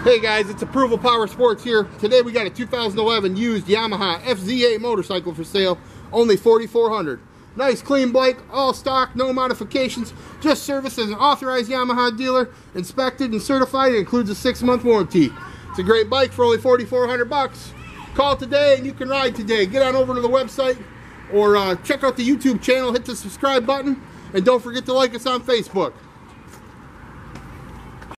Hey guys, it's Approval Power Sports here. Today we got a 2011 used Yamaha FZ8 motorcycle for sale, only $4,400. Nice clean bike, all stock, no modifications, just serviced as an authorized Yamaha dealer, inspected and certified. It includes a 6-month warranty. It's a great bike for only $4,400. Call today and you can ride today. Get on over to the website or check out the YouTube channel, hit the subscribe button, and don't forget to like us on Facebook.